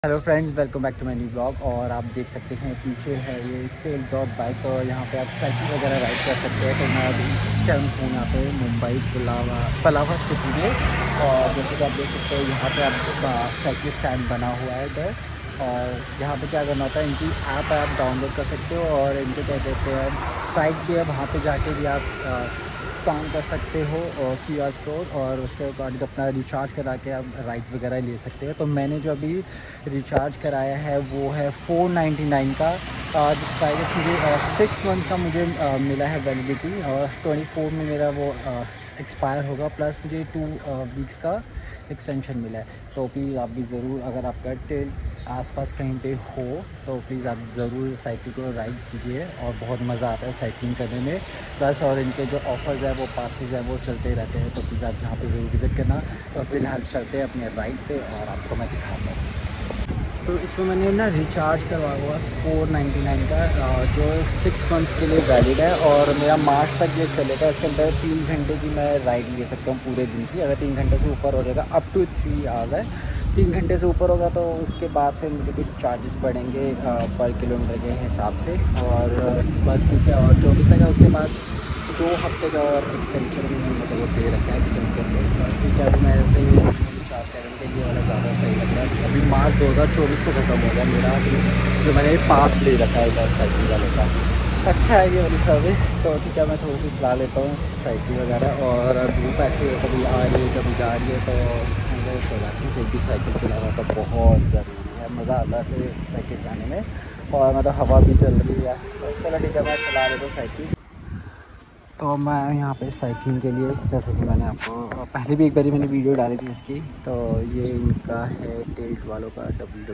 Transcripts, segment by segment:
Hello friends, welcome back to my new blog. और आप देख सकते हैं पीछे है ये टेल डॉट बाइक और यहाँ पे आप साइकिल वगैरह राइड कर सकते हैं। तो मैं अभी इस टाइम हूँ यहाँ पे मुंबई पलावा सिटी में। और जैसे कि आप देख सकते हैं यहाँ पे आप साइकिल स्टैंड बना हुआ है इधर। और यहाँ पे क्या करना होता है, इनकी ऐप आप डाउनलोड कर सकते हो और इनके क्या कहते हैं साइट भी है, वहाँ पे जाके भी आप स्कैन कर सकते हो और QR कोड, और उसके बाद अपना रिचार्ज करा के आप राइड्स वगैरह ले सकते हैं। तो मैंने जो अभी रिचार्ज कराया है वो है 499 का, जिसका आई गेस मुझे 6 मंथ का मुझे मिला है वैलिडिटी, और 24 में मेरा वो एक्सपायर होगा। प्लस मुझे 2 वीक्स का एक्सटेंशन मिला है। तो प्लीज़ आप भी ज़रूर, अगर आपका टेल आसपास कहीं पे हो तो प्लीज़ आप ज़रूर साइकिल को राइड कीजिए, और बहुत मज़ा आता है साइकिलिंग करने में। प्लस और इनके जो ऑफ़र्स है वो पासेस है वो चलते रहते हैं, तो प्लीज़ आप यहाँ पे ज़रूर विज़िट करना। तो फिलहाल चलते हैं अपने राइड पे और आपको मैं दिखाता हूँ। तो इसमें मैंने ना रिचार्ज करवाया हुआ 499 का, जो 6 मंथ्स के लिए वैलिड है, और मेरा मार्च तक ये चलेगा। इसके अंदर 3 घंटे की मैं राइड ले सकता हूँ पूरे दिन की। अगर 3 घंटे से ऊपर हो जाएगा, अप टू 3 आवर्स है। 3 घंटे से ऊपर होगा तो उसके बाद फिर मुझे कुछ चार्जेस पड़ेंगे पर किलोमीटर के हिसाब से। और बस ठीक है, और 24 तक है। उसके बाद 2 हफ्ते का और एक्सटेंशन भी मतलब वो दे रखा है एक्सटेंड करके। ठीक है, अभी मैं ऐसे ही रिचार्ज करने के लिए वाला ज़्यादा सही लग रहा है। अभी मार्च 2024 को ख़त्म हो गया मेरा अभी जो मैंने पास ले रखा है इधर साइकिल वाले का। अच्छा है ये वाली सर्विस। तो ठीक है, मैं थोड़ी सी चला लेता हूँ साइकिल वगैरह। और धूप ऐसे कभी आ रही है कभी जा रही है, तो हो जाती है। फिर भी साइकिल चलाना तो बहुत ज़रूरी है, मज़ा आता है ऐसे साइकिल चलाने में। और मतलब हवा भी चल रही है, तो चलो ठीक है, मैं चला लेता हूँ साइकिल। तो मैं यहाँ पे साइकिलिंग के लिए, जैसे कि मैंने आपको पहले भी एक बारी मैंने वीडियो डाली थी इसकी, तो ये इनका है टेल्ट वालों का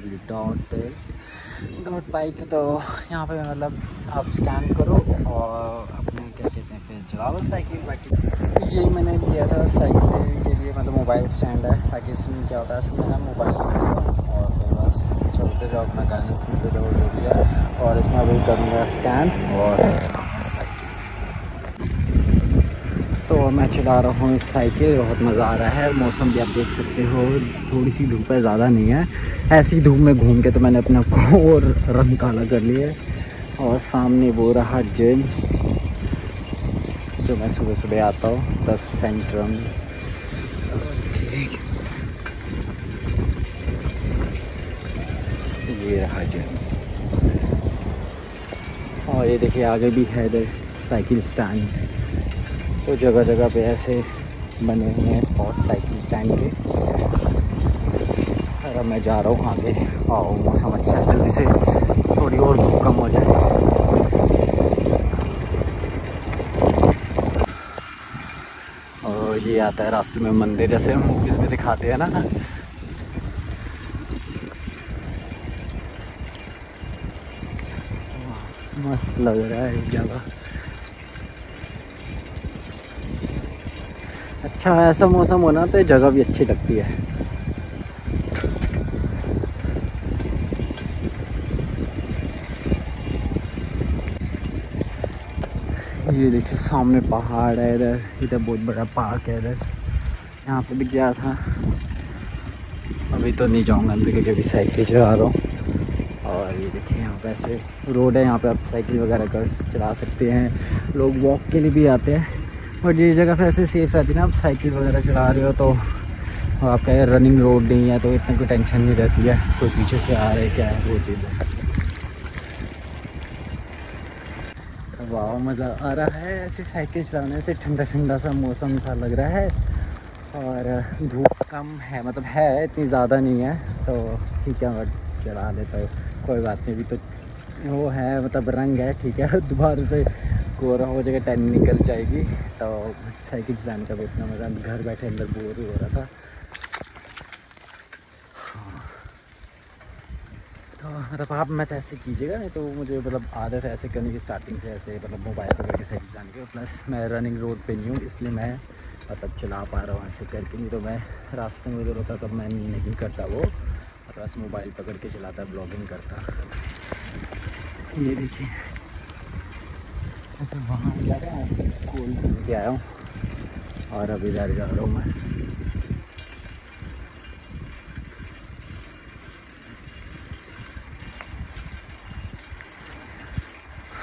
www.telt.bike। तो यहाँ पे मतलब आप स्कैन करो और अपने क्या कहते हैं फिर चला लो साइकिल। बाकी ये मैंने लिया था साइकिल के लिए, मतलब मोबाइल स्टैंड है, ताकि इसमें क्या होता है इसमें ना मोबाइल और फिर बस चलते जाओ अपना गाने सुनते जाओ जो भी है। और इसमें अभी करूँगा स्कैन और तो मैं चला रहा हूँ साइकिल। बहुत मज़ा आ रहा है। मौसम भी आप देख सकते हो, थोड़ी सी धूप है, ज़्यादा नहीं है। ऐसी धूप में घूम के तो मैंने अपना को और रंग काला कर लिया है। और सामने वो रहा जिम जो मैं सुबह सुबह आता हूँ, 10 सेंट्रम। ठीक, ये रहा जिम। और ये देखिए आगे भी है इधर साइकिल स्टैंड। तो जगह जगह पे ऐसे बने हुए हैं स्पॉट साइकिल स्टैंड के। और अब मैं जा रहा हूँ आगे। आओ, मौसम अच्छा है, जल्दी से थोड़ी और धूप कम हो जाए। और ये आता है रास्ते में मंदिर, जैसे मूवीज़ में दिखाते हैं ना। मस्त लग रहा है जगह। अच्छा, ऐसा मौसम होना तो जगह भी अच्छी लगती है। ये देखिए सामने पहाड़ है, इधर इधर बहुत बड़ा पार्क है इधर। यहाँ पे भी गया था, अभी तो नहीं जाऊँगा अंदर क्योंकि अभी साइकिल चला रहा हूँ। और ये देखिए यहाँ पे ऐसे रोड है, यहाँ पे आप साइकिल वगैरह कर चला सकते हैं। लोग वॉक के लिए भी आते हैं। और ये जगह पे ऐसे सेफ़ रहती है ना, आप साइकिल वगैरह चला रहे हो तो आपका ये रनिंग रोड नहीं है, तो इतना कोई टेंशन नहीं रहती है कोई पीछे से आ रहा है क्या है वो चीज़ है। वाह, मज़ा आ रहा है ऐसे साइकिल चलाने से। ठंडा ठंडा सा मौसम सा लग रहा है, और धूप कम है, मतलब है इतनी ज़्यादा नहीं है। तो ठीक है, मैं चला लेता हूँ, कोई बात नहीं। अभी तो वो है, मतलब रंग है, ठीक है। दोबारा से कोहरा हो जाएगा, टैन निकल जाएगी। तो साइकिल चलाने का भी इतना मज़ा, घर बैठे अंदर बोर हो रहा था। तो मतलब आप मत ऐसे कीजिएगा, नहीं तो मुझे मतलब आदत है ऐसे करने की स्टार्टिंग से, ऐसे मतलब मोबाइल पर करके साइकिल चलाने की। प्लस मैं रनिंग रोड पे नहीं हूँ, इसलिए मैं मतलब चला पा रहा हूँ ऐसे करके। नहीं तो मैं रास्ते में उधर होता तब मैं नहीं करता वो, मतलब बस मोबाइल पकड़ के चलाता, ब्लॉगिंग करता। ये देखिए ऐसे वहाँ जा रहा है, ऐसे स्कूल घूम के आया हूँ और अभी इधर जा रहा हूँ मैं।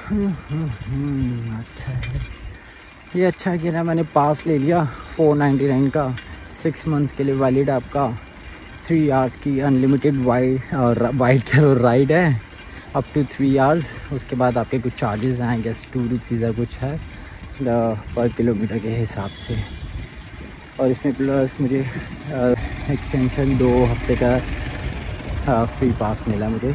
अच्छा है ये, अच्छा है कि ना मैंने पास ले लिया 499 का, 6 मंथ्स के लिए वैलिड, आपका 3 आवर्स की अनलिमिटेड वाइड राइड है अप टू 3 आवर्स। उसके बाद आपके कुछ चार्जेस आएंगे, 2 रुपीज़ कुछ है पर किलोमीटर के हिसाब से। और इसमें प्लस मुझे एक्सटेंशन 2 हफ्ते का फ्री पास मिला मुझे।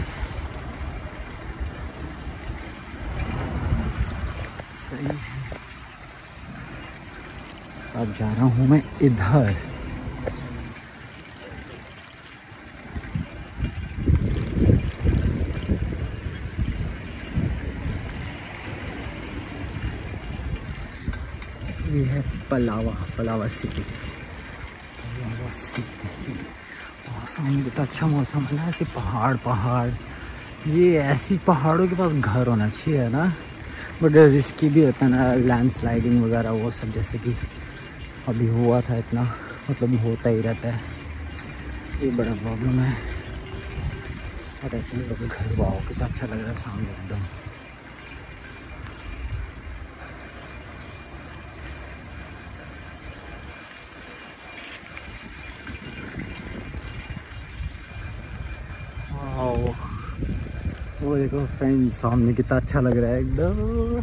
सही है। अब जा रहा हूँ मैं इधर। ये है पलावा सिटी। मौसम कितना अच्छा मौसम है ना, ऐसे पहाड़, ये ऐसी पहाड़ों के पास घर होना चाहिए ना, बट रिस्की भी होता है ना, लैंडस्लाइडिंग वगैरह वो सब, जैसे कि अभी हुआ था इतना, मतलब होता ही रहता है, ये बड़ा प्रॉब्लम है। और ऐसे लोगों के घर वाओ कितना अच्छा लग रहा है सामने एकदम। वो देखो फ्रेंड्स सामने कितना अच्छा लग रहा है एकदम।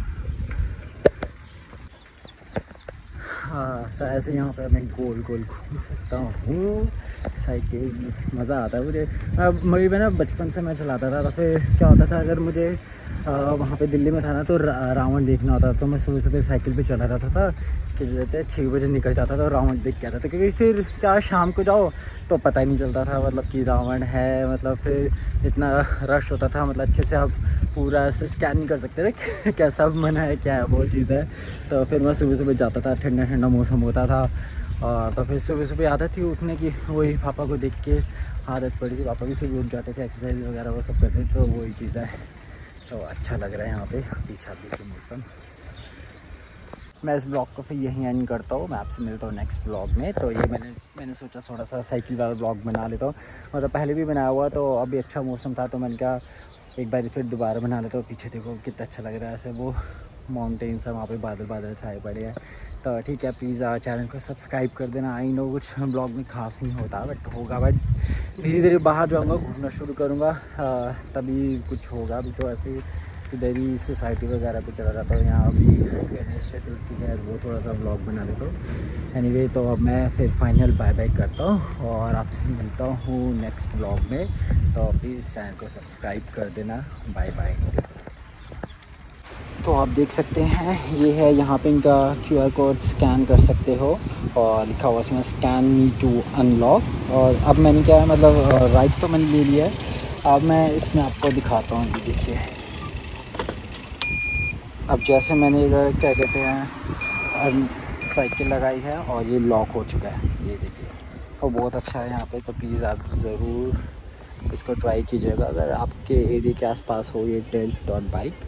हाँ तो ऐसे यहाँ पर मैं गोल घूम सकता हूँ, साइकिल मज़ा आता है मुझे। मैं ना बचपन से मैं चलाता था, तो फिर क्या होता था, अगर मुझे वहाँ पे दिल्ली में था ना, तो रावण देखना होता था, तो मैं सुबह साइकिल पे चला रहता था कि जैसे 6 बजे निकल जाता था और रावण देख के आता था, क्योंकि फिर क्या शाम को जाओ तो पता ही नहीं चलता था मतलब कि रावण है, मतलब फिर इतना रश होता था, मतलब अच्छे से आप पूरा ऐसे स्कैन नहीं कर सकते थे कैसा मन है क्या है वो चीज़ है। तो फिर मैं सुबह जाता था, ठंडा ठंडा मौसम होता था, और तो फिर सुबह आदत थी उठने की, वही पापा को देख के आदत पड़ी थी, पापा भी सुबह उठ जाते थे, एक्सरसाइज वगैरह वो सब करते थे, तो वही चीज़ है। तो अच्छा लग रहा है यहाँ पे पीछा पीछे मौसम। मैं इस ब्लॉग को फिर यहीं एंड करता हूँ, मैं आपसे मिलता हूँ नेक्स्ट ब्लॉग में। तो ये मैंने सोचा थोड़ा सा साइकिल वाला ब्लॉग बना लेता हूँ, मतलब पहले भी बनाया हुआ, तो अभी अच्छा मौसम था तो मैंने कहा एक बार फिर दोबारा बना लेता हूँ। पीछे देखो कितना अच्छा लग रहा है, ऐसे वो माउंटेन्स है, वहाँ पे बादल छाए पड़े हैं। तो ठीक है, प्लीज़ चैनल को सब्सक्राइब कर देना। आई नो कुछ ब्लॉग में खास नहीं होता, बट होगा, बट धीरे धीरे बाहर जाऊँगा, घूमना शुरू करूँगा, तभी कुछ होगा। अभी तो ऐसे इधर ही सोसाइटी वगैरह पे चला जाता हूँ, यहाँ अभी गणेश चतुर्थी है, वो थोड़ा सा ब्लॉग बना लेता हूँ। एनीवे तो अब मैं फिर फाइनल बाय करता हूँ और आपसे मिलता हूँ नेक्स्ट ब्लॉग में। तो प्लीज़ चैनल को सब्सक्राइब कर देना। Bye bye. तो आप देख सकते हैं ये है, यहाँ पे इनका QR कोड स्कैन कर सकते हो और लिखा हुआ इसमें स्कैन मी टू अनलॉक। और अब मैंने क्या है, मतलब राइट तो मैंने ले लिया है, अब मैं इसमें आपको दिखाता हूँ। ये देखिए, अब जैसे मैंने इधर क्या कहते हैं साइकिल लगाई है और ये लॉक हो चुका है, ये देखिए, और बहुत अच्छा है यहाँ पे। तो प्लीज़ आप ज़रूर इसको ट्राई कीजिएगा अगर आपके एरिया के आसपास हो ये टेल्ट.बाइक।